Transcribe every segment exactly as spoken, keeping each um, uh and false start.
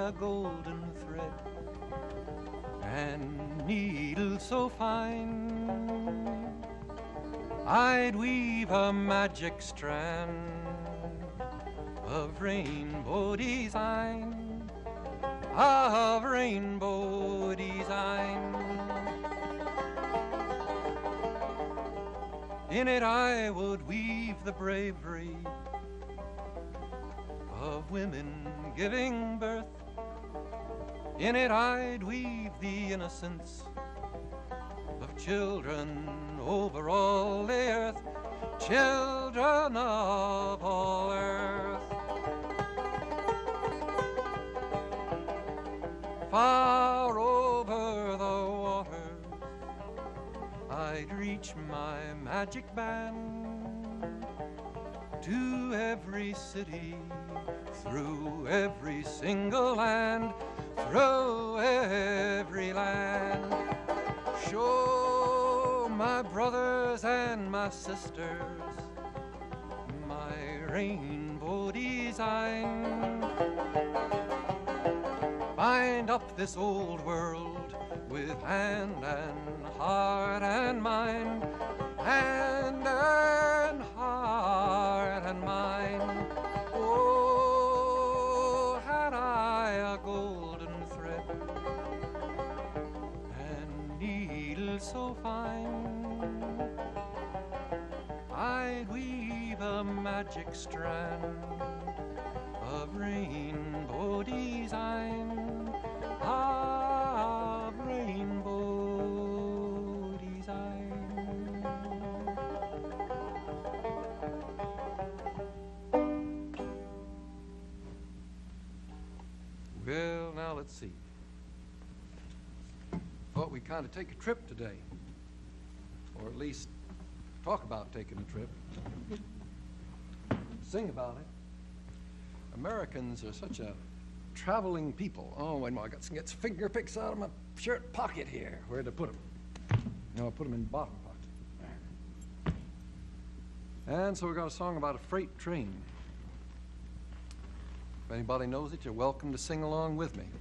a golden thread and needle so fine, I'd weave a magic strand of rainbow design, of rainbow design. In it I would weave the bravery of women giving birth. In it I'd weave the innocence of children over all the earth, children of all earth. Far over the waters I'd reach my magic band to every city, through every single land, through every land. Show my brothers and my sisters my rainbow design. Bind up this old world with hand and heart and mind, hand and heart and mind. Oh, had I a golden thread and needle so fine, I'd weave a magic strand of rainbow design, of rainbow design. Well, now let's see. Thought we'd kind of take a trip today, or at least talk about taking a trip, sing about it. Americans are such a traveling people. Oh, wait a minute, I got some gets finger picks out of my shirt pocket here. Where'd I put them? No, I put them in the bottom pocket. And so we got a song about a freight train. If anybody knows it, you're welcome to sing along with me.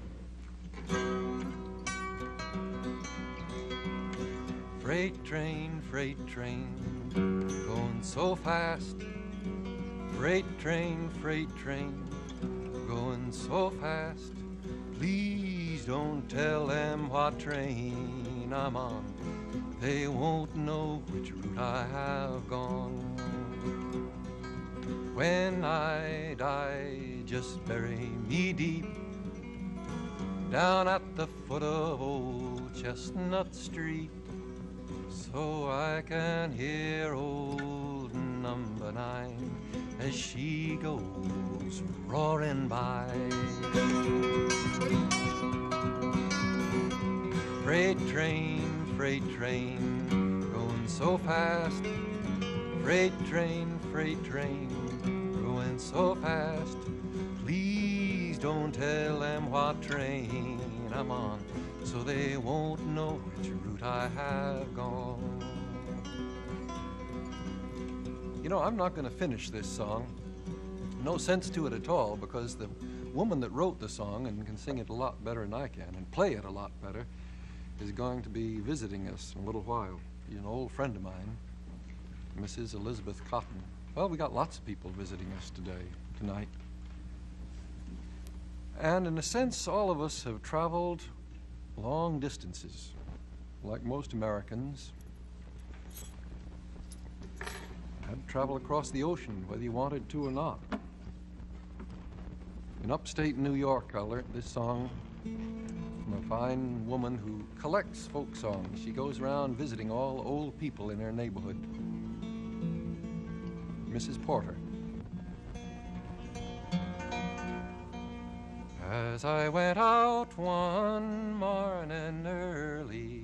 Freight train, freight train, going so fast. Freight train, freight train, going so fast. Please don't tell them what train I'm on. They won't know which route I have gone. When I die, just bury me deep down at the foot of Old Chestnut Street, so I can hear old number nine as she goes roaring by. Freight train, freight train, going so fast. Freight train, freight train, going so fast. Please don't tell them what train I'm on, so they won't know which route I have gone. You know, I'm not going to finish this song. No sense to it at all, because the woman that wrote the song and can sing it a lot better than I can and play it a lot better is going to be visiting us in a little while. She's an old friend of mine, Missus Elizabeth Cotten. Well, we got lots of people visiting us today, tonight. And in a sense, all of us have traveled long distances, like most Americans. Had to travel across the ocean, whether you wanted to or not. In upstate New York, I learned this song from a fine woman who collects folk songs. She goes around visiting all old people in her neighborhood. Missus Porter. As I went out one morning early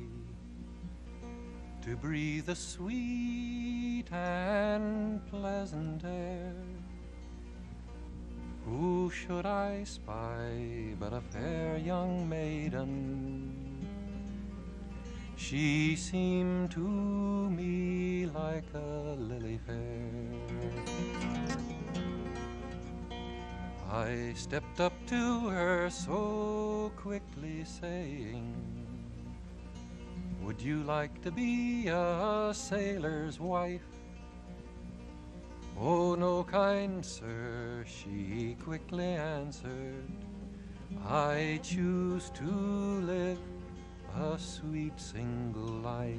to breathe the sweet and pleasant air, who should I spy but a fair young maiden? She seemed to me like a lily fair. I stepped up to her so quickly saying, would you like to be a sailor's wife? Oh, no, kind sir, she quickly answered, I choose to live a sweet single life.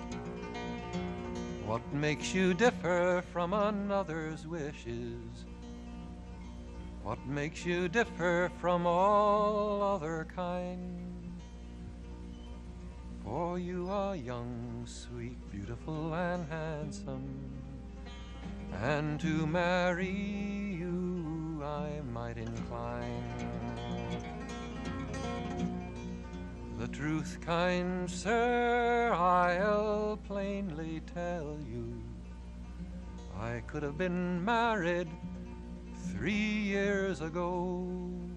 What makes you differ from another's wishes? What makes you differ from all other kind? For you are young, sweet, beautiful, and handsome, and to marry you I might incline. The truth, kind sir, I'll plainly tell you, I could have been married three years ago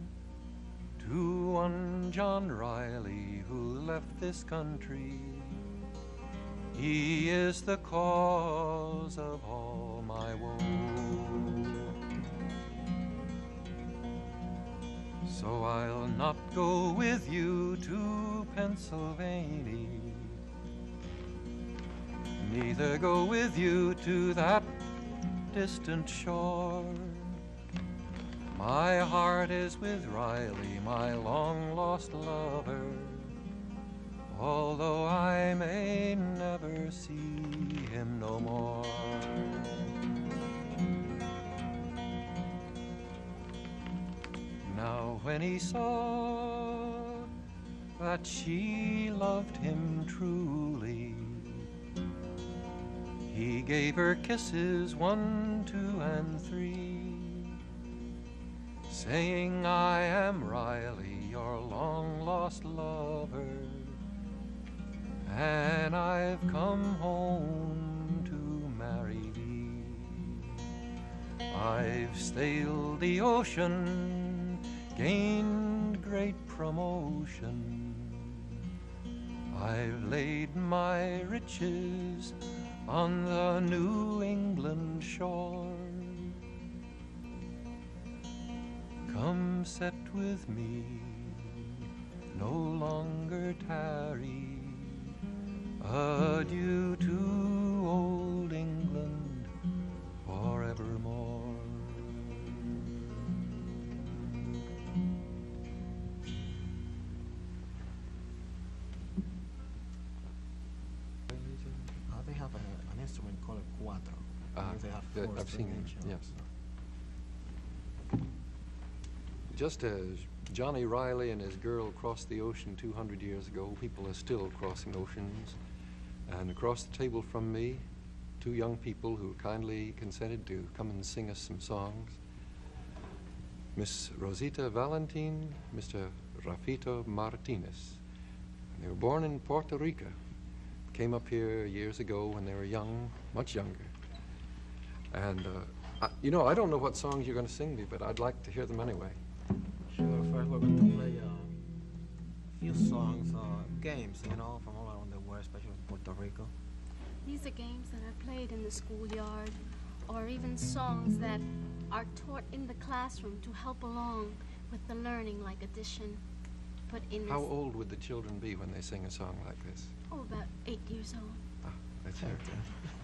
to one John Riley who left this country. He is the cause of all my woe. So I'll not go with you to Pennsylvania, neither go with you to that distant shore. My heart is with Riley, my long-lost lover, although I may never see him no more. Now when he saw that she loved him truly, he gave her kisses one, two, and three, saying, I am Riley, your long-lost lover, and I've come home to marry thee. I've sailed the ocean, gained great promotion. I've laid my riches on the New England shore. Come set with me, no longer tarry. Adieu to old England forevermore. Uh, they have a, an instrument called a cuatro. Uh, they have that four I've seen it, instruments. yes. Just as Johnny Riley and his girl crossed the ocean two hundred years ago, people are still crossing oceans. And across the table from me, two young people who kindly consented to come and sing us some songs. Miss Rosa Valentin, Mister Rafael Martinez. They were born in Puerto Rico. Came up here years ago when they were young, much younger. And, uh, I, you know, I don't know what songs you're going to sing me, but I'd like to hear them anyway. Sure, first we're going to play uh, a few songs, uh, games, you know, from all around the world, especially in Puerto Rico. These are games that are played in the schoolyard, or even songs that are taught in the classroom to help along with the learning, like addition. But in How this, old would the children be when they sing a song like this? oh, about eight years old. Ah, let's hear it.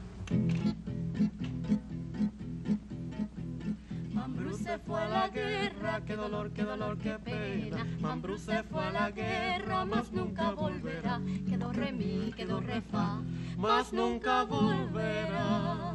Mambrú se fue a la guerra, qué dolor, qué dolor, qué pena. Mambrú se fue a la guerra, mas nunca volverá. Quedó re mi, quedó re fa, mas nunca volverá.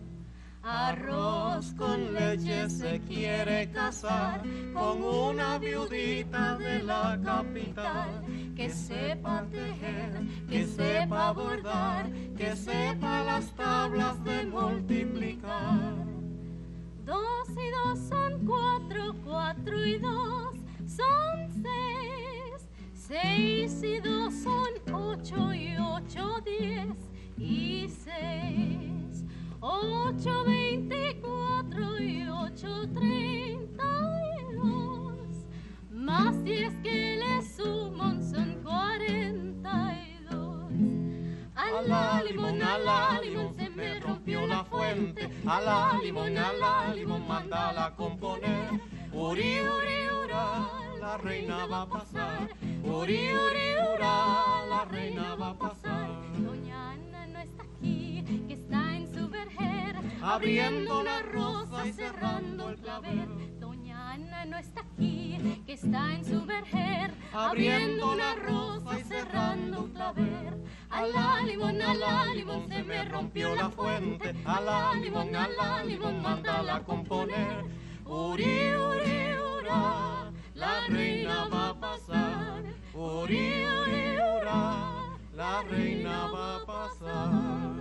Arroz con leche se quiere casar con una viudita de la capital, que sepa tejer, que sepa bordar, que sepa las tablas de multiplicar. Dos y dos son cuatro, cuatro y dos son seis, seis y dos son ocho y ocho diez y seis, ocho veinticuatro y ocho treinta y dos, más diez que le suman son cuarenta y dos. Alali, limón, a la limón se me rompió la fuente, a la limón, a la limón, mándala a componer. Uri, uri, ura, la reina va a pasar, uri, uri, ura, la reina va a pasar. Doña Ana no está aquí, que está en su verger, abriendo la rosa y cerrando el clavel. Doña Ana no está aquí, que está en su verger, abriendo la rosa y cerrando un clavel. A la limón, a la limón se me rompió la fuente, a la limón, a la limón, mándala a componer. Uri, uri, ura, la reina va a pasar, uri, uri, ura, la reina va a pasar.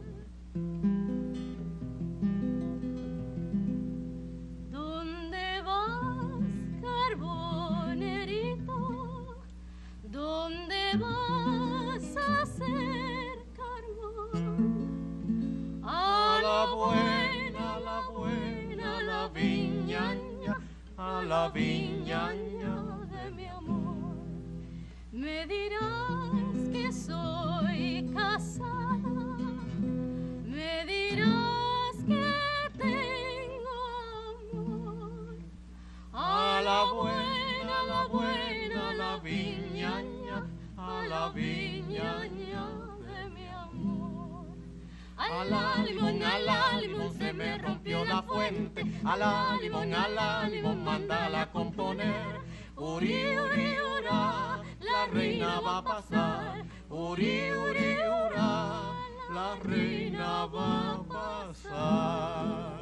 ¿Dónde vas, carbonerito? ¿Dónde vas a hacer carbón? A la buena, a la buena, a la viñaña, a la viñaña de mi amor. Me dirás que soy casada, me dirás que tengo amor. A la buena, a la buena, a la viñaña, a la viñaña de mi amor. A la limón, a la limón se me rompió la fuente, a la limón, a la limón, mándala a componer. Uri, uri, ura, la reina va a pasar, uri, uri, ura, la reina va a pasar.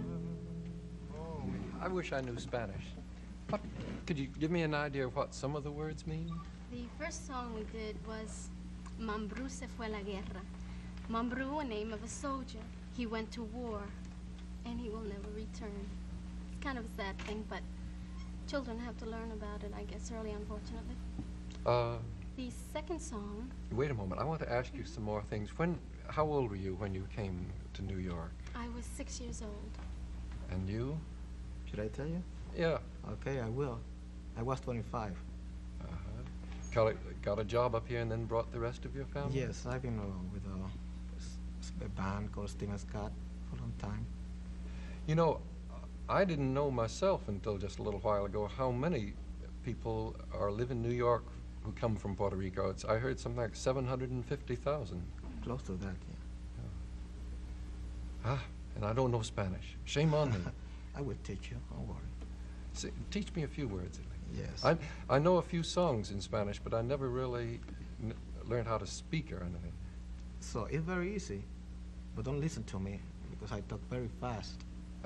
I wish I knew Spanish. What, could you give me an idea of what some of the words mean? The first song we did was Mambrú se fue a la guerra. Mambrú, a name of a soldier. He went to war, and he will never return. It's kind of a sad thing, but children have to learn about it, I guess, early, unfortunately. Uh, The second song, wait a moment. I want to ask you some more things. When, how old were you when you came to New York? I was six years old. And you? Should I tell you? Yeah. Okay, I will. I was twenty-five. Uh-huh. Got a, got a job up here and then brought the rest of your family? Yes, I've been uh, with a, s- a band called Steven Scott for a long time. You know, I didn't know myself until just a little while ago how many people are live in New York who come from Puerto Rico. It's, I heard something like seven hundred fifty thousand. Close to that, yeah. Ah, and I don't know Spanish. Shame on me. I will teach you, don't worry. See, teach me a few words. Yes. I, I know a few songs in Spanish, but I never really n learned how to speak or anything. So it's very easy, but don't listen to me because I talk very fast.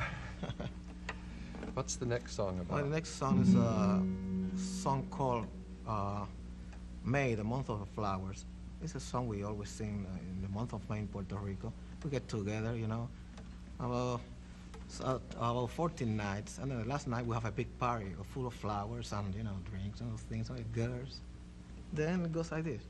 What's the next song about? Well, the next song is a song called uh, May, the month of the flowers. It's a song we always sing uh, in the month of May in Puerto Rico. We get together, you know, about, so, about fourteen nights, and then the last night we have a big party full of flowers and, you know, drinks and those things, with girls. Then it goes like this.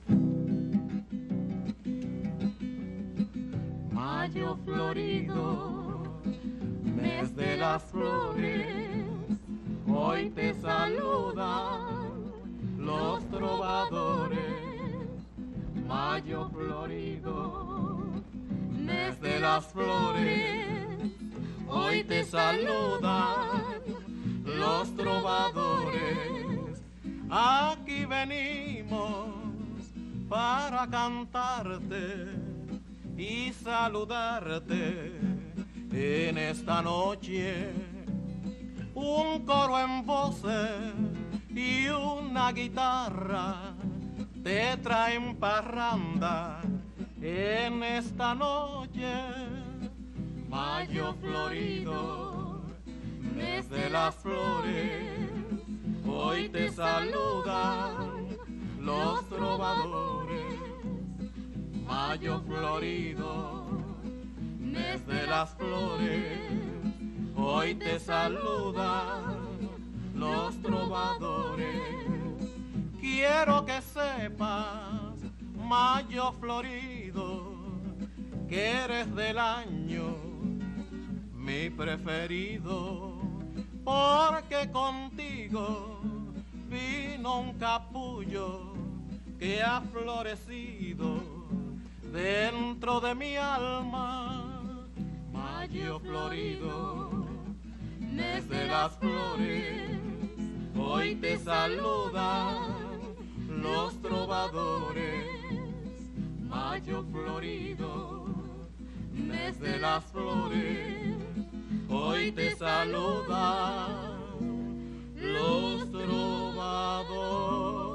Mayo florido, mes de las flores, hoy te saludan los trovadores. Mayo florido, mes de las flores, hoy te saludan los trovadores. Aquí venimos para cantarte y saludarte en esta noche. Un coro en voces y una guitarra te traen parranda en esta noche. Mayo florido, mes de las flores, hoy te saludan los trovadores. Mayo florido, mes de las flores, hoy te saludan los trovadores. Quiero que sepas, mayo florido, que eres del año mi preferido, porque contigo vino un capullo que ha florecido dentro de mi alma. Mayo florido, mes de las flores, hoy te saludan los trovadores. Mayo florido, mes de las flores, hoy te saludan los trovadores.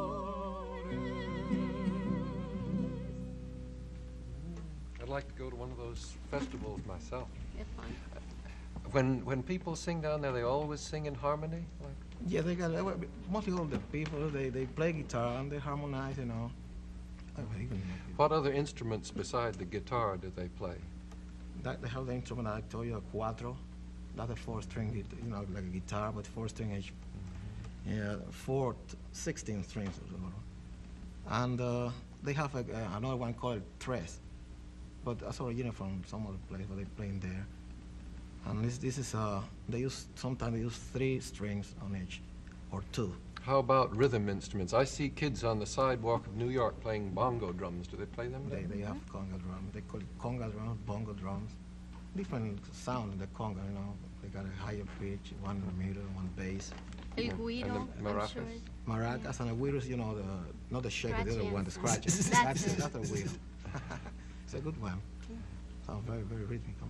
I'd like to go to one of those festivals myself. They're fun. When when people sing down there, they always sing in harmony. Like, Yeah, they got uh, mostly all the people. They they play guitar and they harmonize, you know. Uh, even, what other instruments beside the guitar do they play? that they have the instrument I told you, a cuatro. That's a four-string, gui- you know, like a guitar, but four-string each. Yeah, four, t- sixteen strings or so. And uh, they have a, uh, another one called tres, but that's original from some other place, but they play in there. And this this is uh they use sometimes they use three strings on each, or two. How about rhythm instruments? I see kids on the sidewalk of New York playing bongo drums. Do they play them? They they have conga drums. They call it conga drums, bongo drums. Different sound in the conga, you know. They got a higher pitch, one in the middle, one bass. El And guido, the I'm maracas? sure. it- Maracas and the whistles, you know, the not the shaker, the other one, the Scratchy scratches. and- That's it. That's That's a wheel. It's a good one. Sounds very very rhythmical.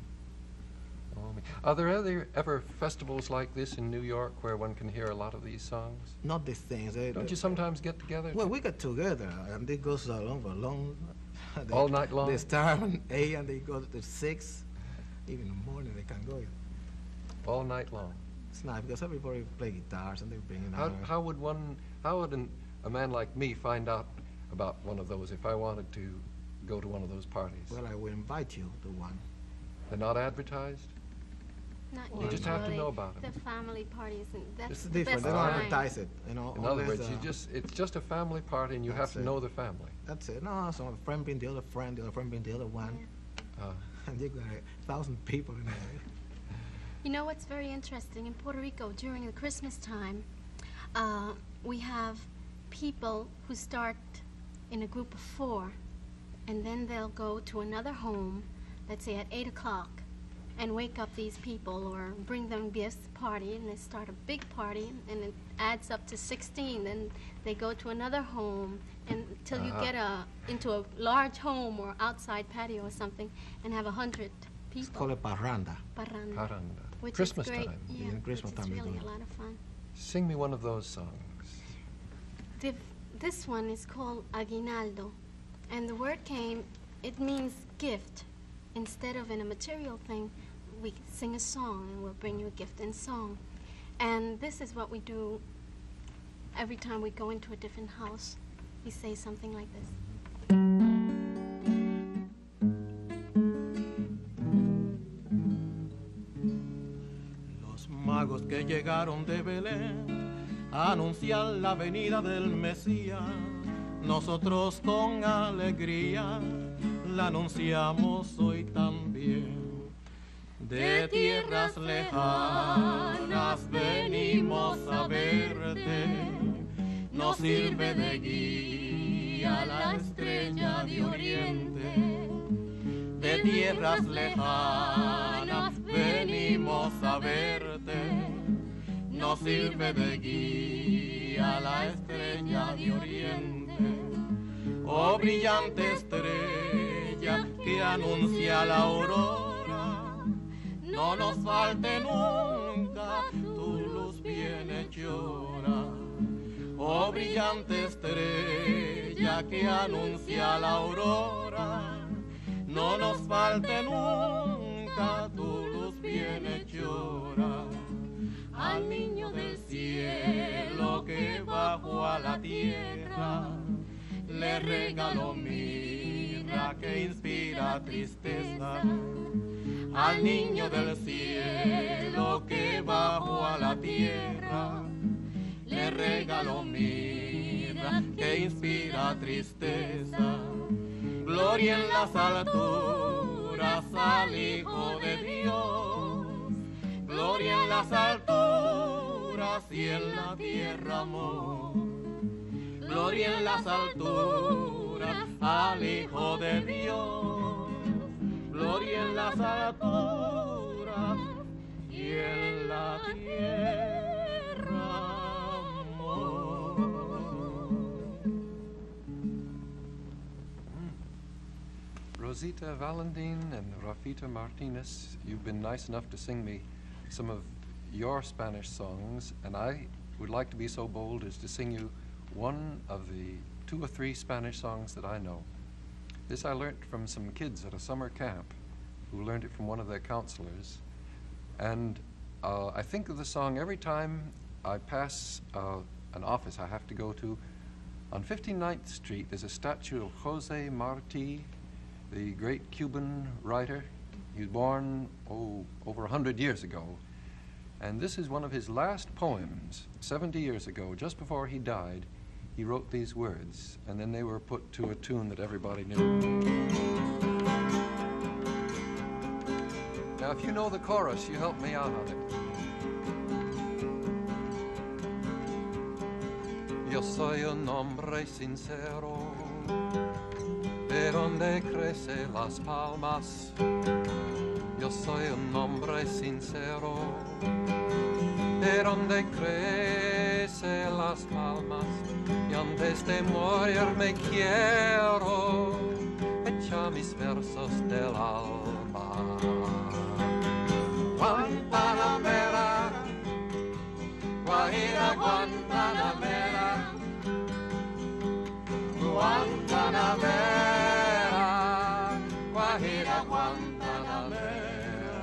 Oh, me- Are there other, ever festivals like this in New York where one can hear a lot of these songs? Not these things. They, Don't they- you sometimes get together? Well, we get together, and it goes along for long. They- All night long? They start at eight and they go to six. Even in the morning they can go. All night long. It's nice because everybody play guitars and they bring it How, out. how would one, how would an, a man like me find out about one of those if I wanted to go to one of those parties? Well, I will invite you to one. They're not advertised? Not You just have to usually. know about 'em. The family parties, and that's It's the different. best They don't time. advertise it, you know. In other unless, words, you uh, just, it's just a family party and you have That's to it. know the family. That's it. No, so a friend being the other friend, the other friend being the other one, Uh, and you got a thousand people in there. You know what's very interesting? In Puerto Rico, during the Christmas time, uh, we have people who start in a group of four, and then they'll go to another home, let's say at eight o'clock, and wake up these people or bring them gifts, party, and they start a big party, and it adds up to sixteen. Then they go to another home until you Uh-huh. get a into a large home or outside patio or something, and have a hundred It's people. called a parranda. Parranda. Parranda. Which Christmas is great. time. Yeah, Yeah, Christmas which time is they really do a it. lot of fun. Sing me one of those songs. The, this one is called Aguinaldo, and the word came, it means gift. Instead of in a material thing, we sing a song, and we'll bring you a gift in song. And this is what we do every time we go into a different house. We say something like this. Los magos que llegaron de Belén anuncian la venida del Mesías. Nosotros con alegría la anunciamos hoy también. De tierras lejanas venimos a verte, nos sirve de guía la estrella de oriente. De tierras lejanas venimos a verte, nos sirve de guía la estrella de oriente. Oh brillante estrella que anuncia la aurora, no nos falte nunca tu luz bienhechora. Oh brillante estrella que anuncia la aurora, no nos falte nunca tu luz bienhechora. Al niño del cielo que bajó a la tierra, le regaló mirra que inspira tristeza. Al niño del cielo que bajó a la tierra, le regaló mirra que inspira tristeza. Gloria en las alturas al Hijo de Dios, gloria en las alturas y en la tierra amor. Gloria en las alturas alturas al Hijo de Dios. Gloria en las alturas y en la tierra amor. Rosita Valentin and Rafael Martinez, you've been nice enough to sing me some of your Spanish songs, and I would like to be so bold as to sing you one of the two or three Spanish songs that I know. This I learnt from some kids at a summer camp who learned it from one of their counselors, and uh, I think of the song every time I pass uh, an office I have to go to. On fifty-ninth Street there's a statue of Jose Marti, the great Cuban writer. He was born, oh, over a hundred years ago. And this is one of his last poems, seventy years ago, just before he died. He wrote these words, and then they were put to a tune that everybody knew. Now, if you know the chorus, you help me out on it. Yo soy un hombre sincero, de donde crecen las palmas. Yo soy un hombre sincero, de donde crecen las palmas. Y antes de morir me quiero echar mis versos del alma. Guantanamera, Guajira Guantanamera, Guantanamera, Guajira Guantanamera.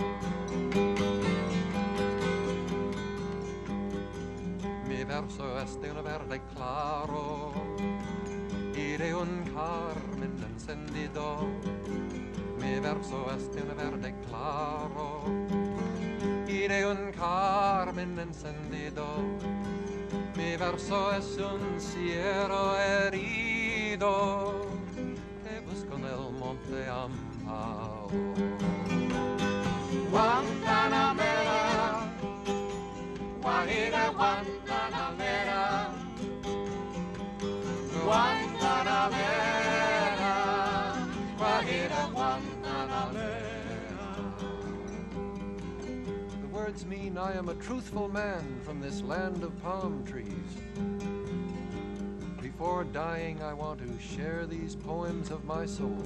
Mi verso es de un verde claro y de un carmen encendido. Mi verso es de un verde claro y de un carmen encendido. Mi verso es un cielo herido que busca en el monte amparo. Guantanamera, Guajira Guantanamera, Guantanamera, Guajira Guantanamera. The words mean I am a truthful man from this land of palm trees. Before dying, I want to share these poems of my soul.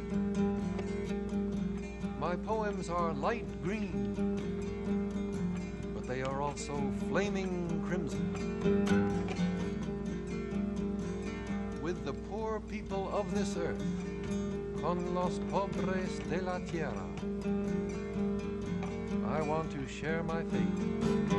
My poems are light green, but they are also flaming crimson. With the poor people of this earth, con los pobres de la tierra, I want to share my fate.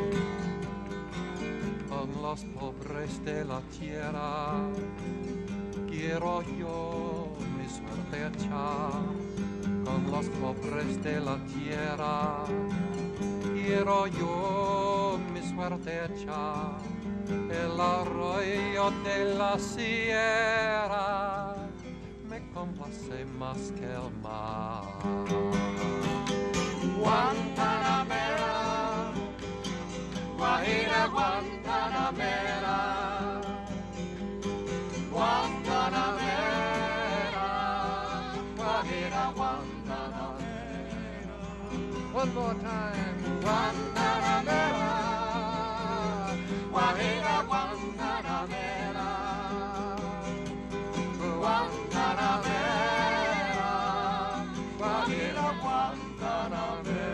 Con los pobres de la tierra, quiero yo mi suerte echar. Con los pobres de la tierra, quiero yo mi suerte echar. El arroyo de la sierra me complace más que el mar. Guantanamera, Guajira Guantanamera, Guantanamera, Guajira Guantanamera. One more time. Guantanamera, Guajira Guantanamera, Guantanamera, Guajira Guantanamera.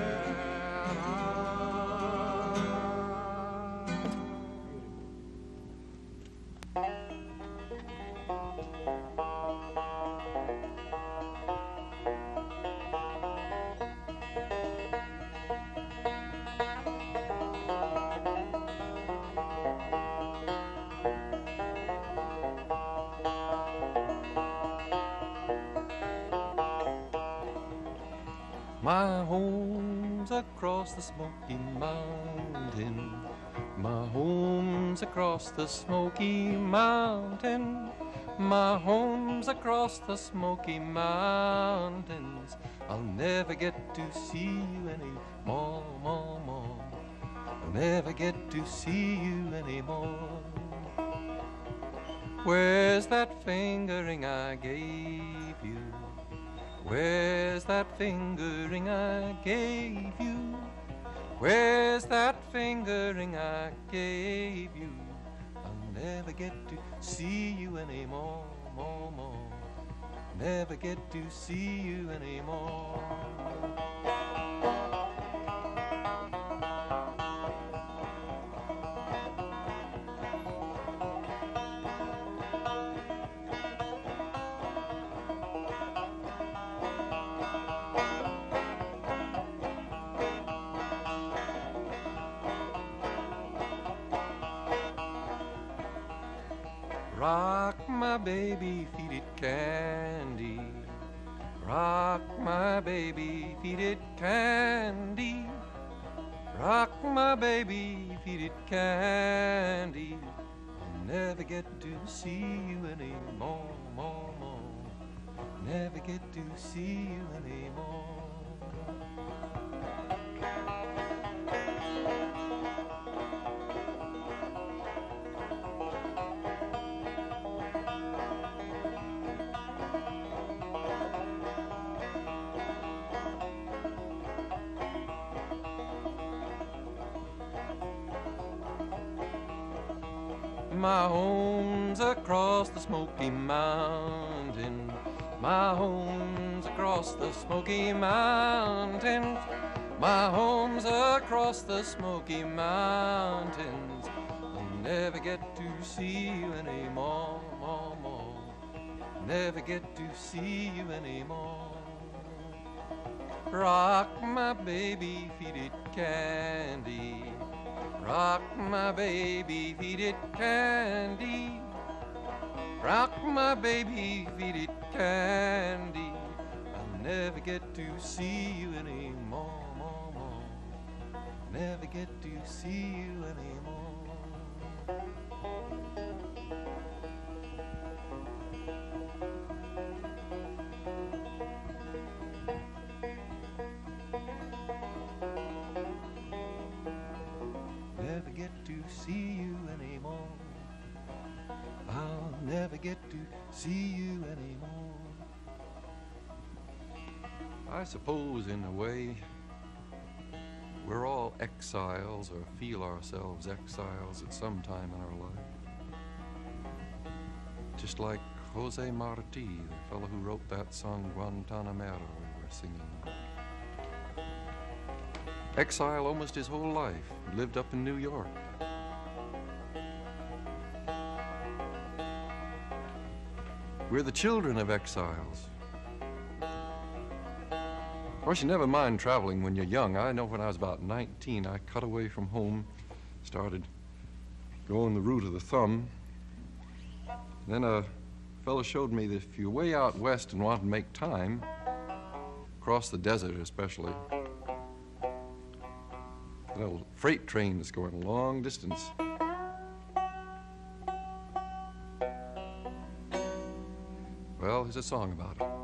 My home's across the Smoky Mountain. My home's across the Smoky Mountain. My home's across the Smoky Mountains. I'll never get to see you anymore, more, more. I'll never get to see you anymore. Where's that finger ring I gave you? Where's that finger ring I gave you? Where's that finger ring I gave you? I'll never get to see you anymore, more, more. Never get to see you anymore. Rock my baby, feed it candy. Rock my baby, feed it candy. Rock my baby, feed it candy. I'll never get to see you anymore, more, more. Never get to see you anymore. My home's across the Smoky Mountains. My home's across the Smoky Mountains. My home's across the Smoky Mountains. I'll never get to see you anymore, more, more. Never get to see you anymore. Rock my baby, feed it candy. Rock my baby, feed it candy. Rock my baby, feed it candy. I'll never get to see you anymore, more, more. Never get to see you anymore. Never get to see you anymore. I'll never get to see you anymore. I suppose in a way we're all exiles or feel ourselves exiles at some time in our life. Just like Jose Marti, the fellow who wrote that song Guantanamera we were singing. Exile almost his whole life. He lived up in New York. We're the children of exiles. Of course, you never mind traveling when you're young. I know when I was about nineteen, I cut away from home, started going the route of the thumb. Then a fellow showed me that if you're way out west and want to make time, across the desert especially, a little freight train is going a long distance. Well, there's a song about it.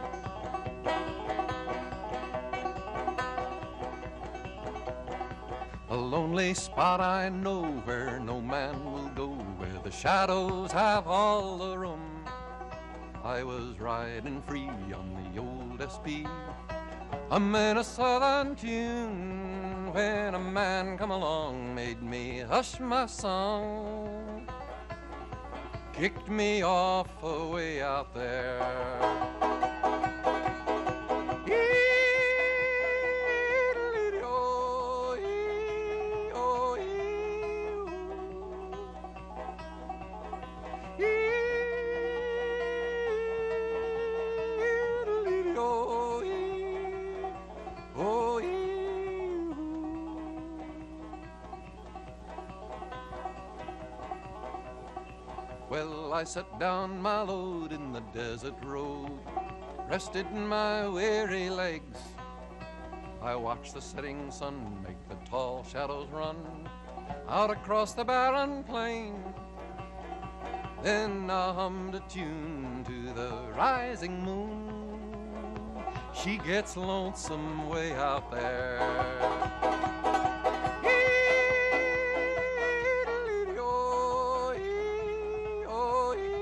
A lonely spot I know where no man will go, where the shadows have all the room. I was riding free on the old S P. I'm in a southern tune when a man come along, made me hush my song, kicked me off away out there. Well, I set down my load in the desert road, rested my weary legs. I watched the setting sun make the tall shadows run out across the barren plain. Then I hummed a tune to the rising moon. She gets lonesome way out there. Oh,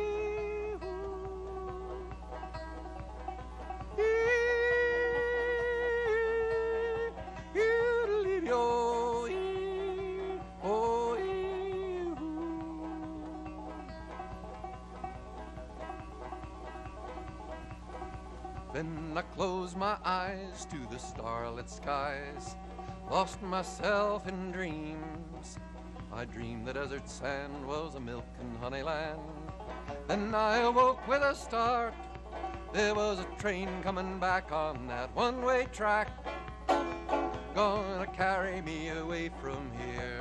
Then I closed my eyes to the starlit skies, lost myself in dreams. I dreamed the desert sand was a milk and honey land. Then I awoke with a start. There was a train coming back on that one-way track, gonna carry me away from here.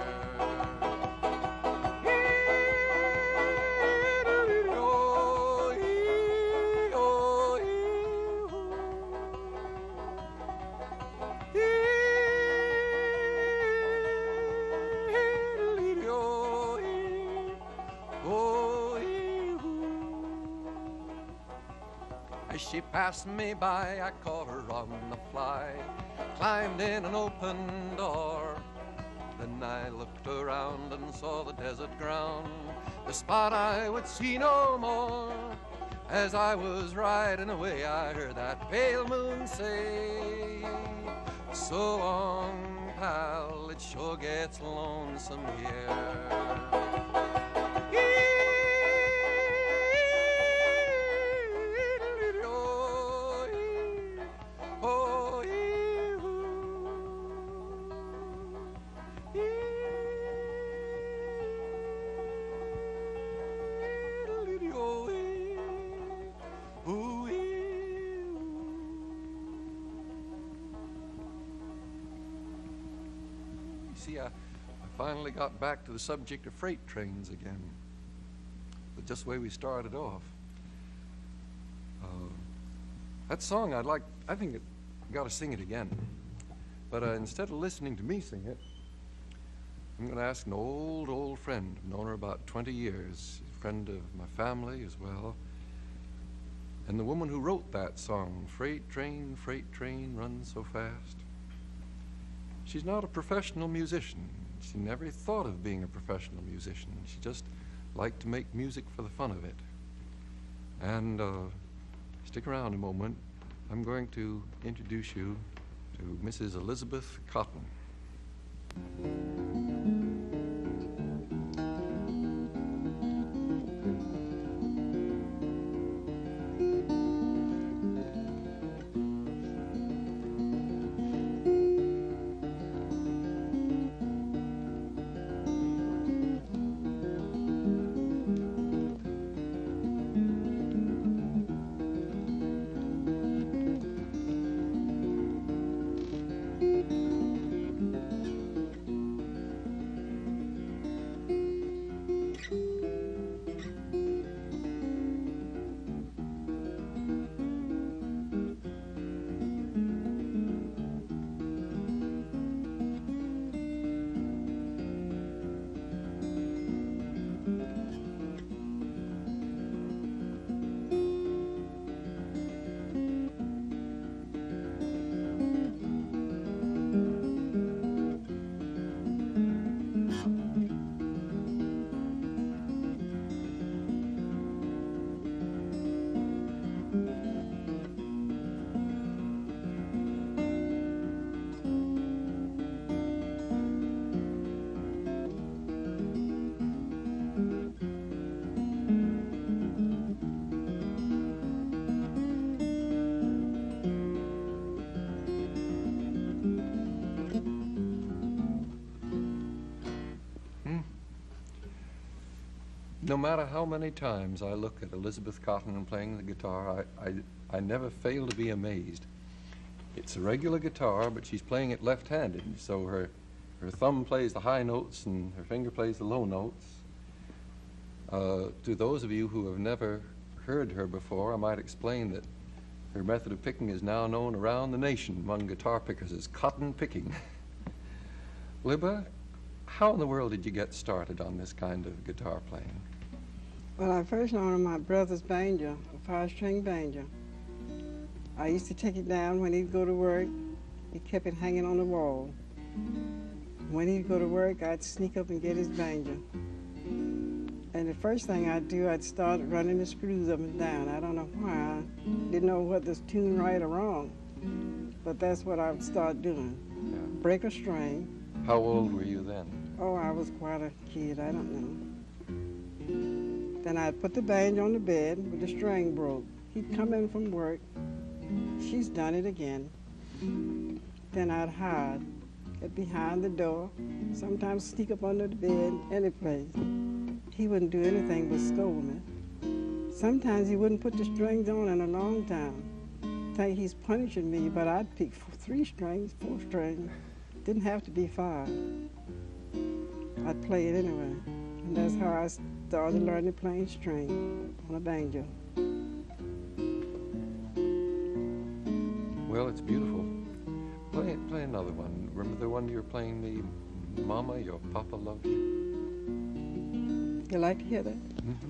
As she passed me by, I caught her on the fly, climbed in an open door. Then I looked around and saw the desert ground, the spot I would see no more. As I was riding away, I heard that pale moon say, so long, pal, it sure gets lonesome here. See, I, I finally got back to the subject of freight trains again. But just the way we started off. Uh, that song, I'd like, I think it got to sing it again. But uh, instead of listening to me sing it, I'm going to ask an old, old friend. I've known her about twenty years, a friend of my family as well. And the woman who wrote that song, Freight Train, Freight Train, Run So Fast. She's not a professional musician. She never thought of being a professional musician. She just liked to make music for the fun of it. And uh, stick around a moment. I'm going to introduce you to Missus Elizabeth Cotten. No matter how many times I look at Elizabeth Cotten playing the guitar, I, I, I never fail to be amazed. It's a regular guitar, but she's playing it left-handed, so her, her thumb plays the high notes and her finger plays the low notes. Uh, to those of you who have never heard her before, I might explain that her method of picking is now known around the nation among guitar pickers as cotton picking. Libba, how in the world did you get started on this kind of guitar playing? Well, I first learned my brother's banjo, a five-string banjo. I used to take it down when he'd go to work. He kept it hanging on the wall. When he'd go to work, I'd sneak up and get his banjo. And the first thing I'd do, I'd start running the screws up and down. I don't know why. I didn't know what was tuned right or wrong. But that's what I would start doing. Yeah. Break a string. How old were you then? Oh, I was quite a kid. I don't know. Then I'd put the banjo on the bed with the string broke. He'd come in from work, she's done it again. Then I'd hide, get behind the door, sometimes sneak up under the bed, any place. He wouldn't do anything but scold me. Sometimes he wouldn't put the strings on in a long time. Think he's punishing me, but I'd pick three strings, four strings. Didn't have to be five. I'd play it anyway. And that's how I started learning playing string on a banjo. Well, it's beautiful. Play, play another one. Remember the one you were playing me, Mama, Your Papa Loves You? You like to hear that? Mm-hmm.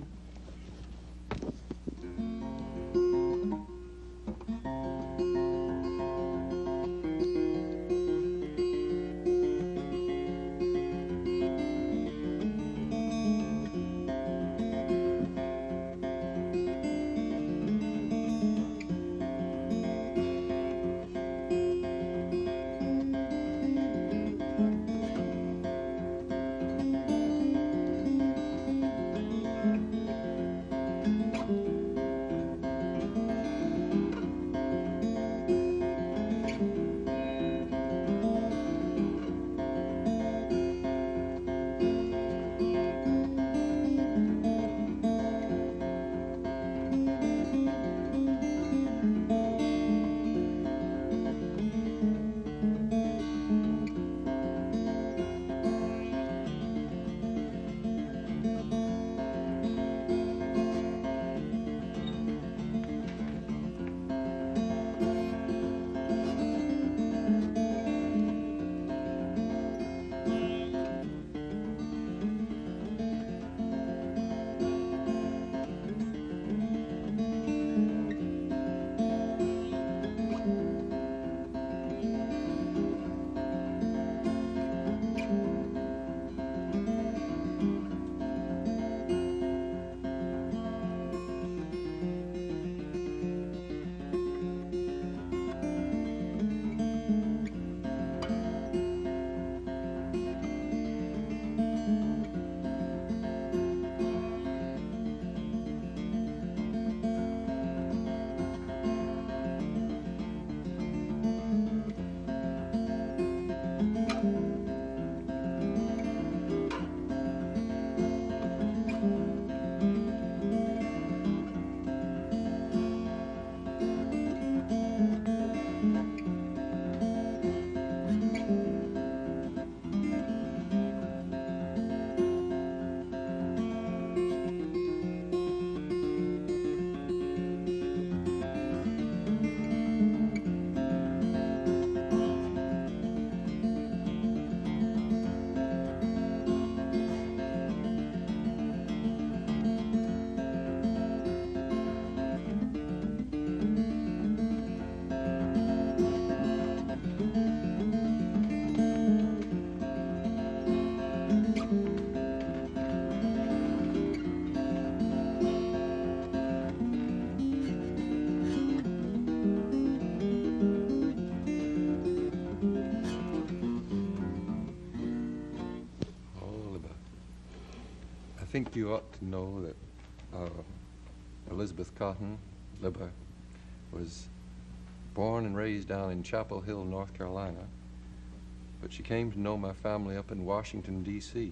I think you ought to know that uh, Elizabeth Cotten, Libba, was born and raised down in Chapel Hill, North Carolina, but she came to know my family up in Washington, D C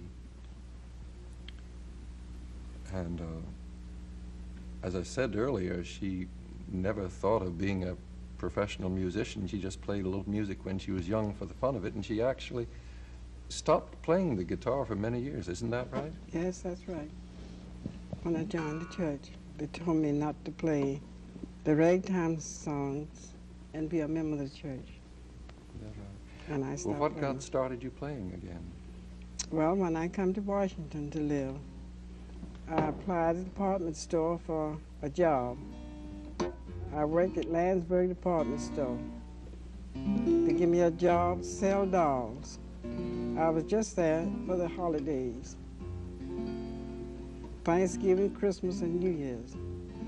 And uh, as I said earlier, she never thought of being a professional musician. She just played a little music when she was young for the fun of it, and she actually stopped playing the guitar for many years. Isn't that right? Yes, that's right. When I joined the church, they told me not to play the ragtime songs and be a member of the church. Is that right? And I stopped Well, what playing. got started you playing again? Well, when I come to Washington to live, I applied at the department store for a job. I worked at Landsberg department store. They give me a job, sell dolls. I was just there for the holidays. Thanksgiving, Christmas, and New Year's.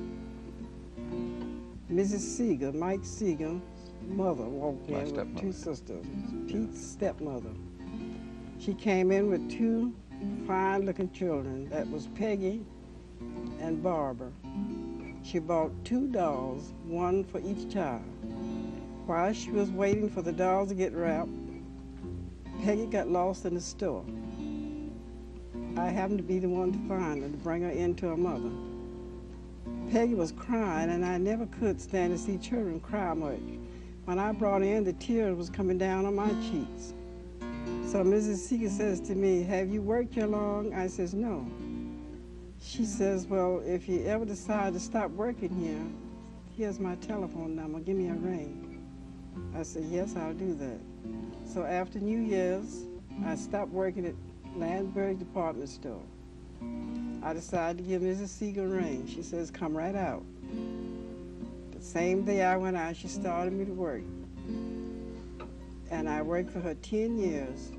Missus Seeger, Mike Seeger's mother, walked My in with stepmother. two sisters, Pete's stepmother. She came in with two fine-looking children. That was Peggy and Barbara. She bought two dolls, one for each child. While she was waiting for the dolls to get wrapped, Peggy got lost in the store. I happened to be the one to find her, to bring her in to her mother. Peggy was crying, and I never could stand to see children cry much. When I brought her in, the tears was coming down on my cheeks. So Missus Seeger says to me, "Have you worked here long?" I says, "No." She says, "Well, if you ever decide to stop working here, here's my telephone number. Give me a ring." I said, "Yes, I'll do that." So after New Year's, I stopped working at Landsberg Department Store. I decided to give Missus Seeger a ring. She says, "Come right out." The same day I went out, she started me to work. And I worked for her ten years.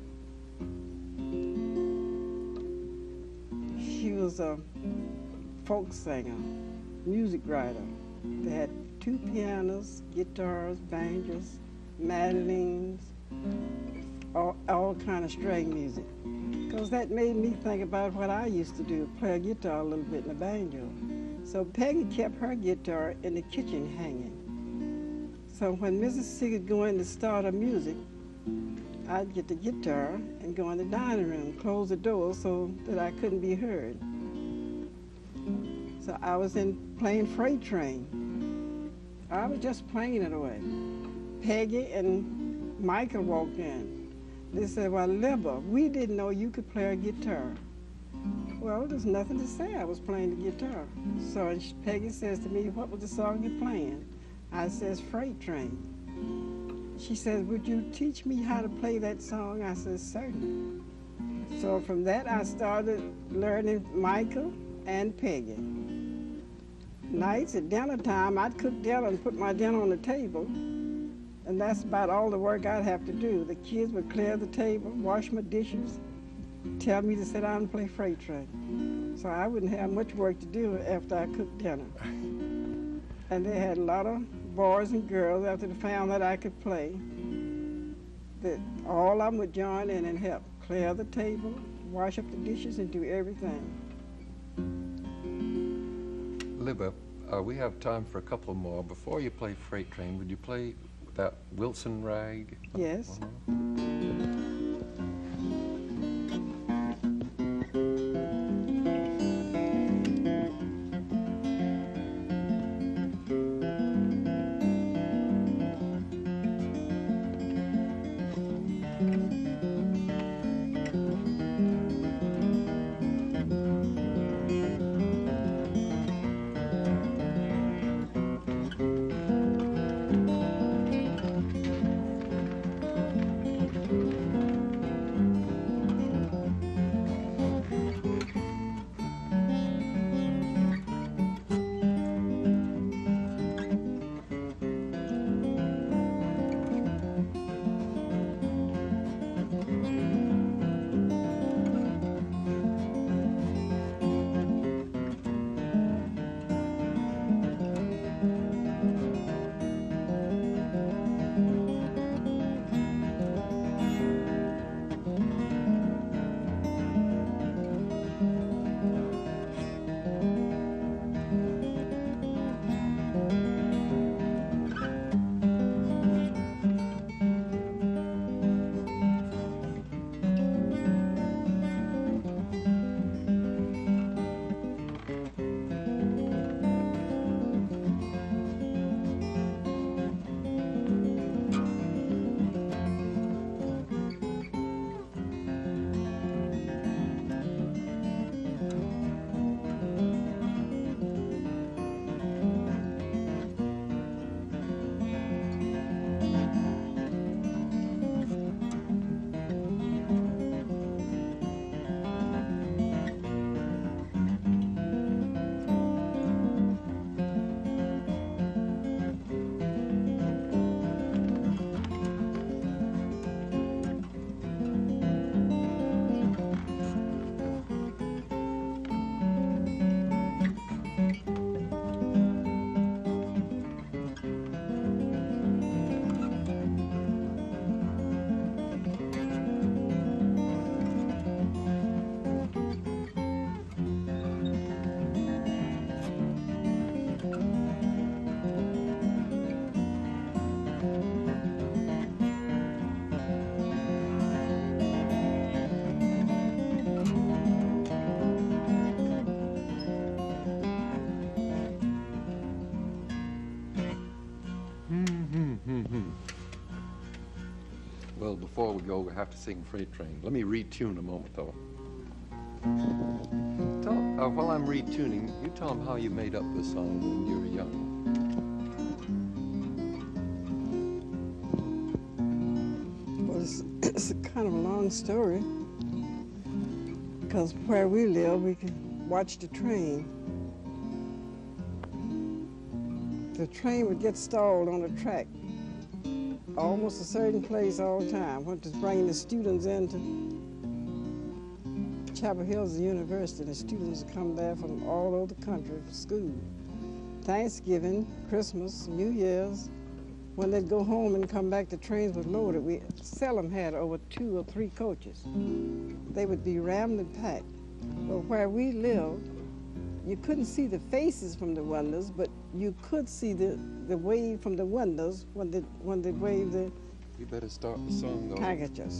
She was a folk singer, music writer. They had two pianos, guitars, banjos, mandolins, all, all kind of string music. Because that made me think about what I used to do, play a guitar a little bit and a banjo. So Peggy kept her guitar in the kitchen hanging. So when Missus Seeger would go in to start her music, I'd get the guitar and go in the dining room, close the door so that I couldn't be heard. So I was in playing Freight Train. I was just playing it away. Peggy and Michael walked in. They said, "Well, Libba, we didn't know you could play a guitar." Well, there's nothing to say. I was playing the guitar. So and Peggy says to me, "What was the song you're playing?" I says, "Freight Train." She says, "Would you teach me how to play that song?" I says, "Certainly." So from that, I started learning Michael and Peggy. Nights at dinner time, I'd cook dinner and put my dinner on the table. And that's about all the work I'd have to do. The kids would clear the table, wash my dishes, tell me to sit down and play Freight Train. So I wouldn't have much work to do after I cooked dinner. And they had a lot of boys and girls after they found that I could play, that all of them would join in and help clear the table, wash up the dishes, and do everything. Libba, uh, we have time for a couple more. Before you play Freight Train, would you play that Wilson Rag? Yes. Uh-huh. Mm-hmm. Well, before we go, we have to sing Freight Train. Let me retune a moment, though. Tell, uh, while I'm retuning, you tell them how you made up this song when you were young. Well, it's, it's a kind of a long story, because where we live, we can watch the train. The train would get stalled on the track, almost a certain place all the time, when it was bringing the students into Chapel Hills University. The students would come there from all over the country for school. Thanksgiving, Christmas, New Year's, when they'd go home and come back, the trains were loaded. We seldom had over two or three coaches. They would be rammed and packed. But where we lived, you couldn't see the faces from the windows, but you could see the, the wave from the windows when they, when they waved the You better start the song, though. packages.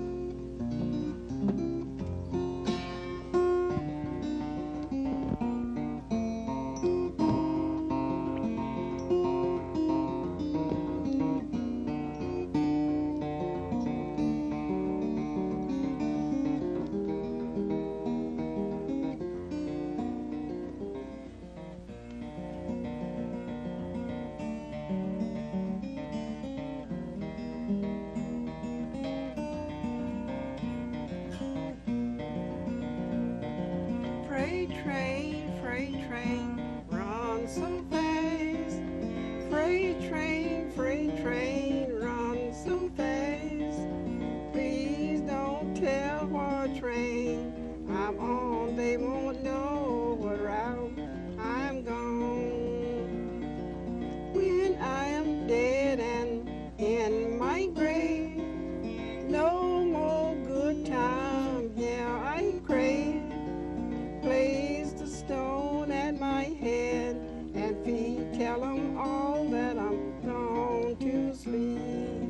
Freight train, freight train, run so fast. Freight train, freight train, run so fast. Please don't tell what train I'm on. They won't know what route I'm gone. When I am dead and in my grave, no more good time, yeah, I crave. Place the stone at my head and feet, tell 'em all that I'm gone to sleep.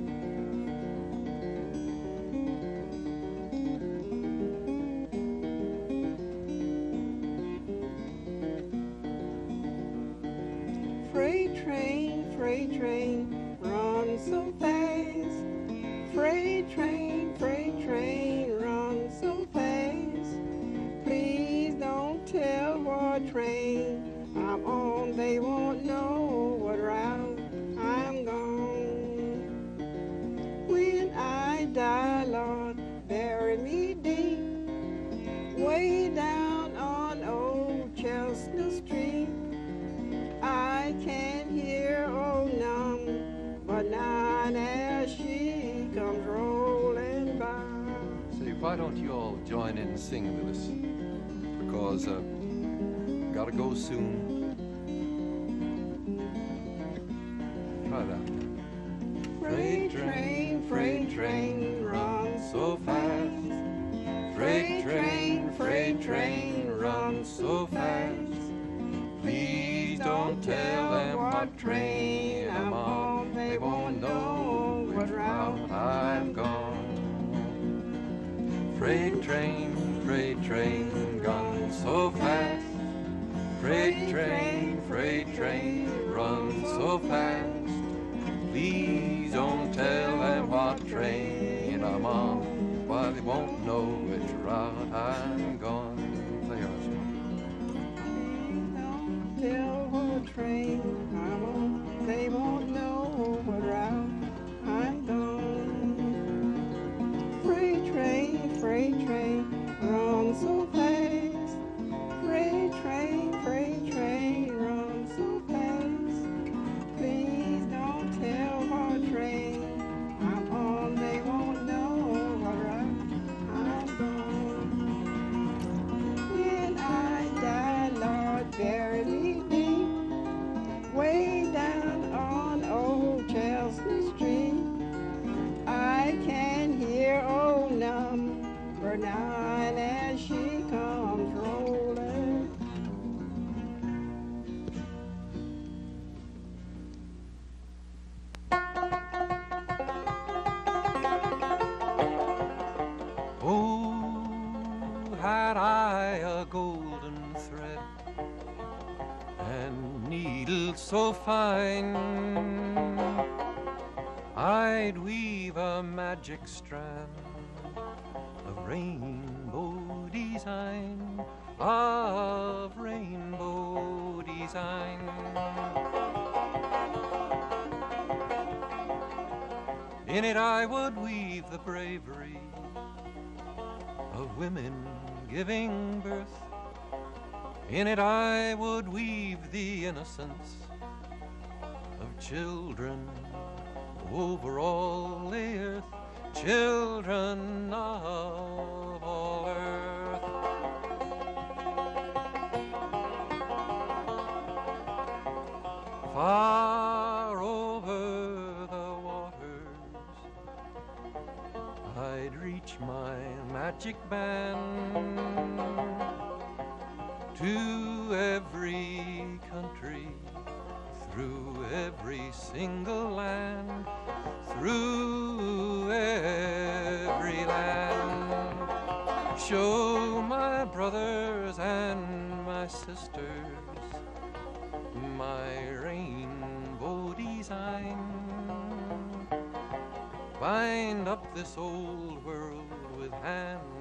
Freight train, freight train, run so fast. Freight train, freight train, run so fast. Please don't tell what train I'm on. They won't know what route I'm gone. When I die, Lord, bury me deep, way down on old Chestnut Street. I can't hear old Num, but not as she comes rolling by. Say, why don't you all join in singing with us? Because uh, gotta go soon. Try that. Freight train, freight train, run so fast. Freight train, freight train, run so fast. Please don't tell them what train I'm on. They won't know what route I've gone. Freight train, freight train, gone so fast. Freight train, freight train, run so fast. Please don't tell them what train I'm on, why they won't know which route I'm gone. Play yours. Please don't tell what train I'm on. They won't know what route I'm gone. Freight train, freight train, run so fast. Freight train, freight train, run so fast. Please don't tell what train I'm on. They won't know what route I'm gone. When I die, Lord, bury me deep, way down on old Chestnut Street. I can hear old number nine as she comes rolling. Oh, had I a golden thread and needle so fine, I'd weave a magic strand of rainbow design, of rainbow design. In it I would weave the bravery of women giving birth. In it I would weave the innocence of children over all the earth, children of all earth. Far over the waters I'd reach my magic band to every country, through every single land, through every land. Show my brothers and my sisters my rainbow design. Bind up this old world with hand